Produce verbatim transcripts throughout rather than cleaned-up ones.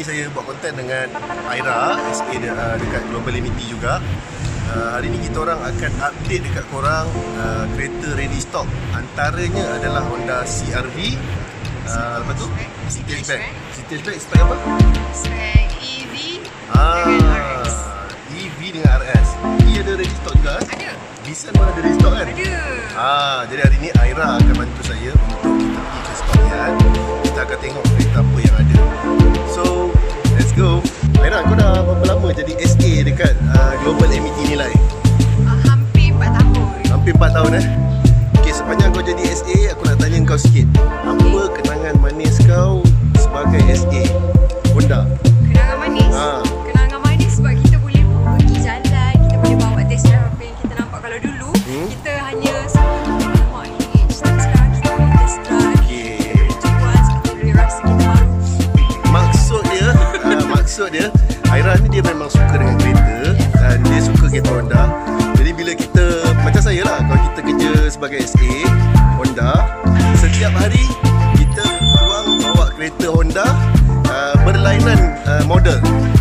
ni saya buat konten dengan Aira, S A de, uh, dekat Global M E T juga. Uh, hari ni kita orang akan update dekat korang uh, kereta ready stock. Antaranya adalah Honda C R V, uh, lepas tu City Hatchback. City Hatchback spek apa? Spek E V ah, dengan R S. E V dengan R S. E ada ready stock juga kan? Ada. Vision pun ada ready stock kan? Ada. Ah, jadi hari ni Aira akan bantu saya untuk kita pergi ke stockyard. Kita akan tengok kereta apa yang ada. So, let's go. Aira, kau dah berapa lama jadi S A dekat uh, Global M E T Nilai? Uh, hampir empat tahun. Hampir empat tahun eh? Okay, sepanjang kau jadi S A, aku nak tanya kau sikit. Apa kenangan manis kau sebagai S A Honda? Kenangan manis? Ha. Kenangan manis sebab kita boleh pergi jalan, kita boleh bawa test drive apa yang kita nampak. Kalau dulu, hmm? kita hanya alamak ni, sekarang kita boleh test drive. Okay. Kita boleh jual, kita boleh rasa kita baru. Maksud dia, uh, maksud dia, Aira ni dia memang suka dengan kereta dan dia suka kereta Honda. Jadi bila kita, macam saya lah, kalau kita kerja sebagai S A Honda, setiap hari kita orang bawa kereta Honda uh, berlainan uh, model.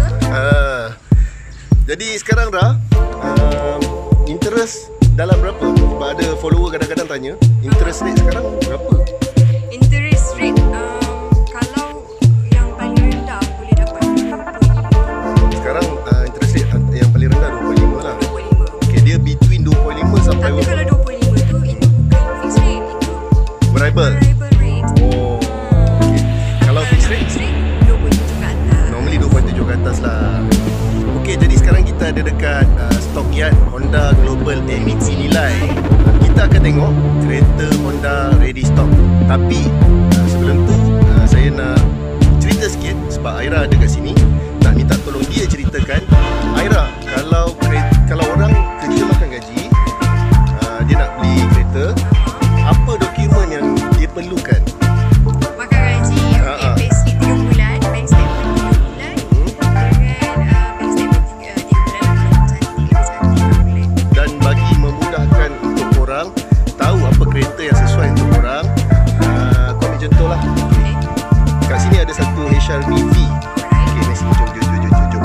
Uh, jadi sekarang dah uh, interest dalam berapa? Sebab ada follower kadang-kadang tanya, interest rate sekarang berapa? Interest rate um, kalau yang paling rendah boleh dapat dua puluh lima. Sekarang uh, interest rate yang paling rendah dua puluh lima lah. dua puluh lima. Okay, dia between dua puluh lima sampai Tapi kalau dua puluh lima tu itu bukan fixed rate, itu variable. variable rate. Oh, okay. Kalau fixed rate, fixed rate dua puluh tujuh ke atas. normally dua puluh tujuh ke atas lah. Okay, jadi sekarang kita ada dekat uh, stockyard Honda Global M E T Nilai. Kita akan tengok kereta Honda ready stock. Tapi uh, sebelum tu uh, saya nak cerita sikit sebab Aira ada kat sini. Nak minta tolong dia ceritakan, Aira, kalau kereta, kalau orang kerja makan gaji, uh, dia nak beli kereta, apa dokumen yang dia perlukan? Makan gaji, Ha, ha. okay, payslip tiga bulan, bank statement tiga bulan, dengan uh, bank statement tiga bulan lebih cantik, lebih cantik tiga bulan. Dan bagi memudahkan untuk korang tahu apa kereta yang sesuai untuk korang, uh, kau ambil contoh lah. Okay. Kat sini ada satu H R V V. Okay, mari sini, jom, jom, jom, jom, jom, jom.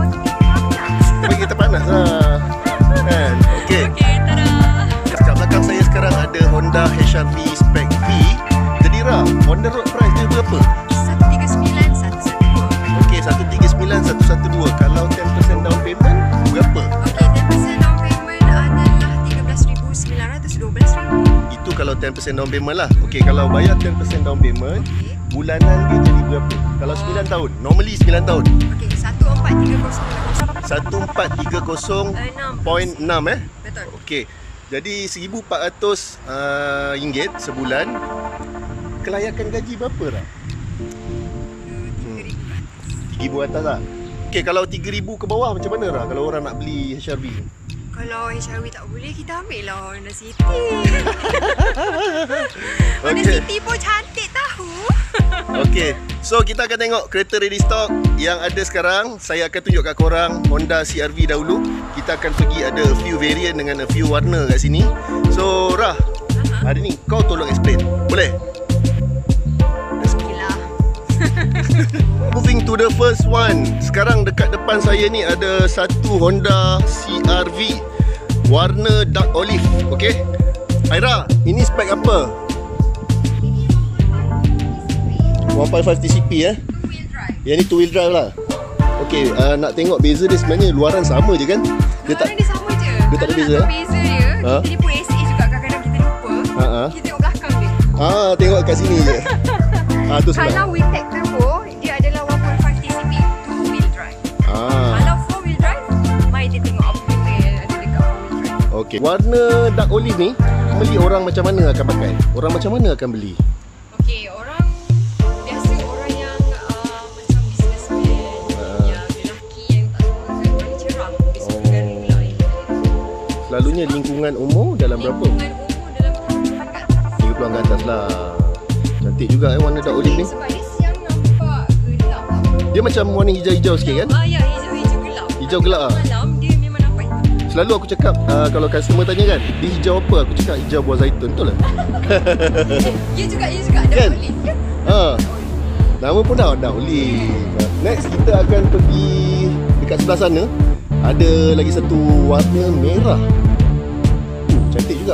Bagi kita panas lah kan? Okay, Okay, tada. kat belakang saya sekarang ada Honda H R V Spec V. Jadi Ra, on the road price dia berapa? seratus tiga puluh sembilan, seratus dua belas. Okay, seratus tiga puluh sembilan, seratus dua belas. Kalau sepuluh peratus down payment, berapa? Okay, sepuluh peratus down payment adalah tiga belas ribu sembilan ratus dua belas ringgit. Itu kalau sepuluh peratus down payment lah. Okay, kalau bayar sepuluh peratus down payment, Okay. bulanan dia jadi berapa? Kalau sembilan tahun, normally sembilan tahun. Okay, satu empat tiga kosong satu empat tiga kosong perpuluhan enam eh. Betul. Okey. Jadi seribu empat ratus uh, ringgit sebulan. Kelayakan gaji berapa Ra? tiga ribu ke atas. tiga ribu atas lah. Okey, kalau tiga ribu ke bawah macam mana Ra kalau orang nak beli H R V? Kalau H R V tak boleh, kita ambil lah Honda City. Honda Okey. City pun cantik tahu. Okey. So kita akan tengok kereta ready stock yang ada sekarang. Saya akan tunjuk kat korang Honda C R V dahulu. Kita akan pergi ada a few variant dengan a few warna kat sini. So Ra, hari ni kau tolong explain. Boleh? Okay lah. Moving to the first one. Sekarang dekat depan saya ni ada satu Honda C R V warna dark olive. Okay, Aira, ini spek apa? one point five T C P eh. Two wheel drive. Yang ni two wheel drive lah. Okay, uh, nak tengok beza dia sebenarnya luaran sama je kan? Dia Luaran dia sama je. dia tak ada Kalau beza, nak tahu eh? beza dia, Ha? kita ni pun S A juga kadang-kadang kita lupa. Ha, ha. Kita tengok belakang dia. Ah, tengok kat sini je. Ah, tu Kalau sebelah. VTEC Turbo, dia adalah one point five T C P, two wheel drive. Ah. Kalau four wheel drive, mari kita tengok apa benda yang ada dekat four wheel drive. Okay. Warna dark olive ni beli orang macam mana akan pakai? Orang macam mana akan beli? Okey, orang biasa orang yang uh, macam businessman, Ah. yang lelaki yang tak suka kan warna cerah, dia suka dengan ring light. Selalunya lingkungan umur dalam berapa? Lingkungan umur dalam tiga puluhan ke atas. tiga puluh ke atas lah. Cantik juga eh warna dark olive ni. Sebab dia siang nampak gelap tau. Dia macam warna hijau-hijau sikit kan? Ah ya, hijau-hijau gelap. Hijau gelap ah. Malam dia memang nampak hitam. Selalu aku cakap uh, kalau customer tanya kan, dia hijau apa? Aku cakap hijau buah zaitun, betul lah. Ya juga, ya juga ada Kan? olive kan? Ha. Nama pun dah dark olive. Next kita akan pergi dekat sebelah sana. Ada lagi satu warna merah. uh, Cantik juga.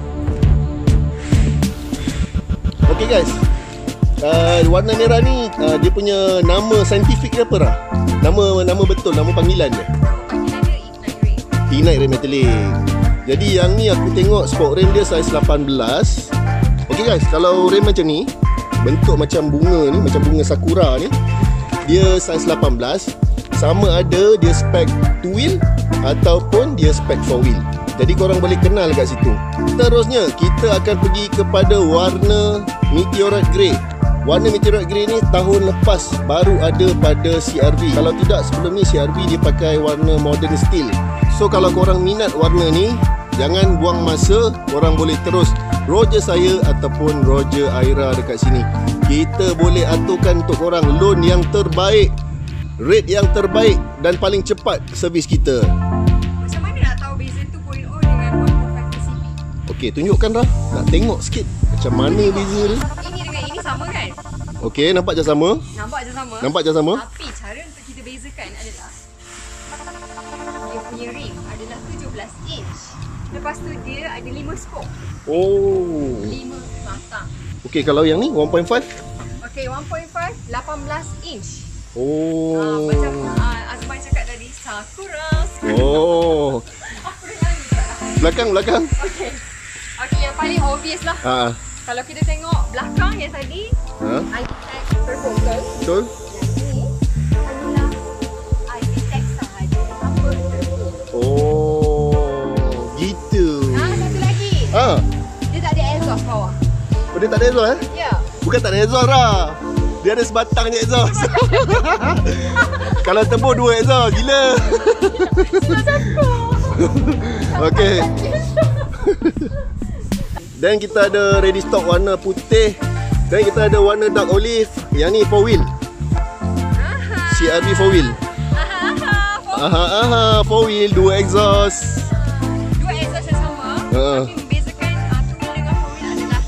Okay guys, uh, warna merah ni uh, dia punya nama saintifik dia apa lah? Nama nama betul, nama panggilan dia. Panggilan dia Ignite Ray. Ignite Ray Metallic. Jadi yang ni aku tengok sport rim dia saiz lapan belas. Okay guys, kalau rim macam ni, bentuk macam bunga ni, macam bunga sakura ni, dia saiz lapan belas. Sama ada dia spek two wheel ataupun dia spek four wheel. Jadi korang boleh kenal kat situ. Terusnya kita akan pergi kepada warna Meteorite Grey. Warna Meteorite Grey ni tahun lepas baru ada pada C R V. Kalau tidak sebelum ni C R V dia pakai warna modern steel. So kalau korang minat warna ni, jangan buang masa, korang boleh terus Roger saya ataupun Roger Aira dekat sini. Kita boleh aturkan untuk korang loan yang terbaik, rate yang terbaik dan paling cepat servis kita. Macam mana nak tahu beza two point oh dengan one point five T C P? Okey, tunjukkan Rah. Nak tengok sikit macam mana beza dia. Ini dengan ini sama kan? Okey, nampak je sama? Nampak je sama. Nampak je sama? Tapi cara untuk kita bezakan adalah dia punya rim adalah tujuh belas inch. Lepas tu dia ada lima spoke. Oh. lima batang. Okey, kalau yang ni one point five? Okey, one point five lapan belas inch. Oh. Ah, macam uh, Azman cakap tadi, Sakura. Oh. Apa yang ni? Belakang, belakang. Okey. Okey, yang paling obvious lah. Ha. Kalau kita tengok belakang yang tadi, Ha? Ivitec turbo, betul? Betul? Yang ni adalah Ivitec sahaja tanpa turbo. Oh. Gitu. Ah, satu lagi. Ha. Dia tak ada exhaust bawah. Oh, dia tak ada exhaust eh? Ya. Bukan tak ada exhaust Rah. Dia ada sebatang je exhaust. Kalau tembur dua exhaust, gila. Okey. Dan kita ada ready stock warna putih. Dan kita ada warna dark olive. Yang ni four wheel. Aha. C R V four wheel. Aha, aha. Aha aha four wheel, dua exhaust. Dua exhaust yang sama. Ha. Tapi membezakan uh, two wheel dengan four wheel adalah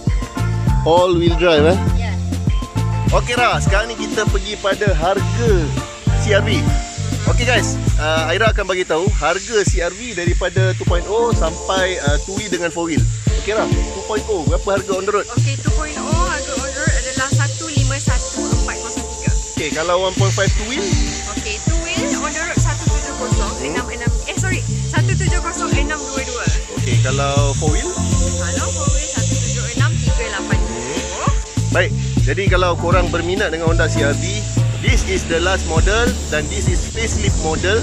All wheel drive eh. yes. Okey Rah, sekarang ni kita pergi pada harga C R V. Okey guys, uh, Aira akan bagi tahu harga C R V daripada two point oh sampai uh, two wheel dengan four wheel. Okey Rah, two point oh berapa harga on the road? Okey, two point oh harga on the road adalah satu lima satu empat kosong tiga. Okey, kalau one point five two wheel? Okey, two wheel on the road satu tujuh kosong enam enam eh sorry, satu tujuh kosong enam dua dua. Okey, kalau four wheel? Kalau four wheel satu tujuh enam tiga lapan dua. Baik, jadi kalau korang berminat dengan Honda C R V, this is the last model dan this is facelift model.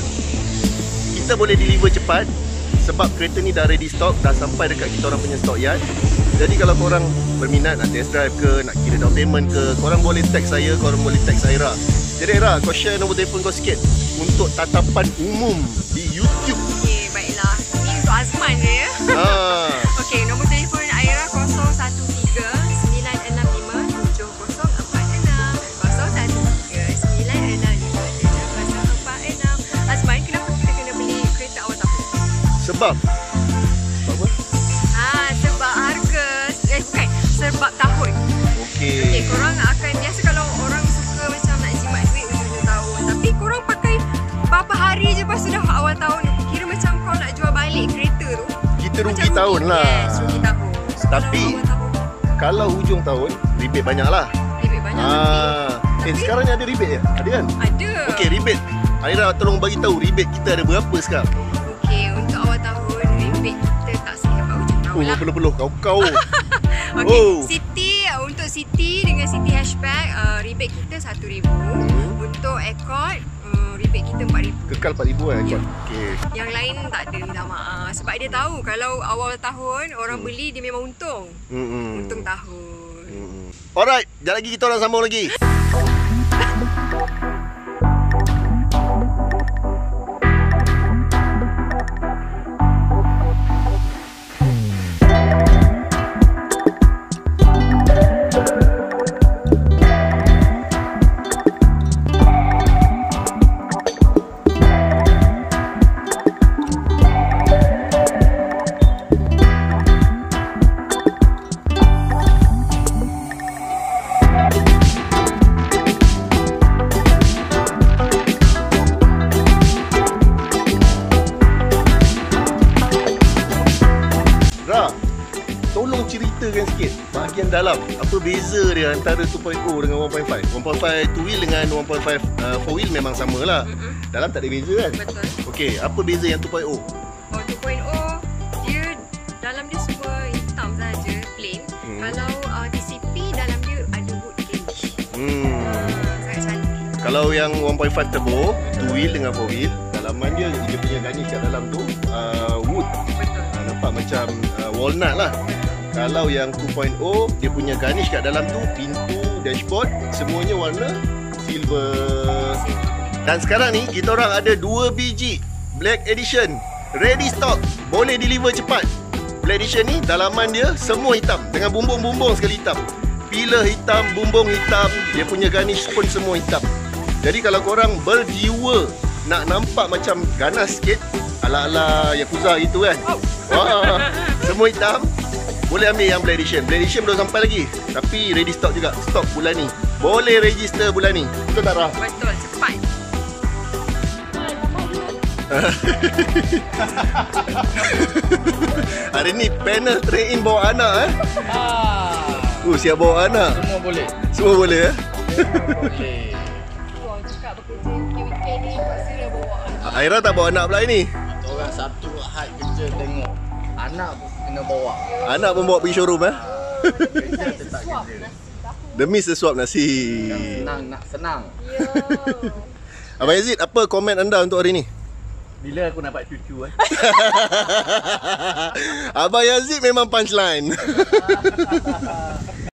Kita boleh deliver cepat sebab kereta ni dah ready stock, dah sampai dekat kita orang punya stock yard. Jadi kalau korang berminat nak test drive ke, nak kira down payment ke, korang boleh tag saya, korang boleh tag Aira. Jadi Aira, kau share nombor telefon kau sikit untuk tatapan umum di YouTube. Okey, baiklah. Ini untuk Azman je ya. Ha. Okey, nombor telefon Aira kosong satu tiga sembilan enam lima tujuh kosong empat enam kosong satu tiga sembilan enam lima tujuh kosong empat enam. Azman, kenapa kita kena beli kereta awal tahun? Sebab Sebab apa? Ah, sebab harga eh bukan, sebab tahun. Okey. Okey, korang akan biasa kalau orang suka macam nak jimat duit hujung tahun. Tapi korang pakai berapa hari je lepas sudah awal tahun. Kira macam kau nak jual balik kereta tu. Kita rugi Macam tahun rugi. lah. Yes, rugi tahun. Tapi Kalau awal tahun, kalau hujung tahun, rebate banyak lah. rebate banyak. Ah, tapi, eh sekarang ni ada rebate ya? Ada kan? ada. Okey, rebate. Aira tolong bagi tahu rebate kita ada berapa sekarang? Okey, untuk awal tahun rebate kita tak sehebat hujung tahun Oh, lah. peluh-peluh kau-kau. Okey, Oh. City untuk City dengan City Hatchback uh, rebate kita satu ribu. Hmm. Untuk Accord uh, rebate kita empat ribu. Kekal empat ribu kan? Ya. Okey. Yang lain tak ada, minta maaf. Sebab dia tahu kalau awal tahun orang Hmm. beli dia memang untung. Hmm. Untung tahun. Hmm. Alright, sekejap lagi kita orang sambung lagi. bahagian dalam. Apa beza dia antara two point oh dengan one point five? one point five two wheel dengan one point five uh, four wheel memang sama lah. Mm-hmm. Dalam tak ada beza kan? Betul. Okey, apa beza yang two point oh? Oh, two point oh dia dalam dia semua hitam saja, plain. Hmm. Kalau uh, T C P dalam dia ada wood finish. Hmm. Uh, sangat cantik. Kalau yang one point five turbo, two wheel dengan four wheel, dalaman dia dia punya garnish kat dalam tu uh, wood. Betul. Uh, nampak macam uh, walnut lah. Kalau yang two point oh, dia punya garnish kat dalam tu, pintu, dashboard, semuanya warna silver. Dan sekarang ni kita orang ada dua biji Black Edition ready stock, boleh deliver cepat. Black Edition ni dalaman dia semua hitam dengan bumbung-bumbung sekali hitam. Pillar hitam, bumbung hitam, dia punya garnish pun semua hitam. Jadi kalau korang berjiwa nak nampak macam ganas sikit, ala-ala Yakuza gitu kan. Wah, semua hitam, boleh ambil yang Black Edition. Black Edition belum sampai lagi, tapi ready stock juga. Stock bulan ni. Boleh register bulan ni. Betul tak, Rah? Betul, cepat. Hari ni panel trade in bawa anak eh. Ah. Uh, siap bawa anak. Semua boleh. Semua boleh eh. Boleh. Wah, cakap bekerja weekend ni pasti dah bawa anak. Aira tak bawa anak pula ni. Orang satu Ahad kerja tengok. Anak pun kena bawa. Anak pun bawa pergi showroom eh. Kerja tetap kerja. Demi sesuap nasi. Yang senang nak senang. Ya. Abang Yazid, apa komen anda untuk hari ni? Bila aku dapat cucu eh? Abang Yazid memang punchline.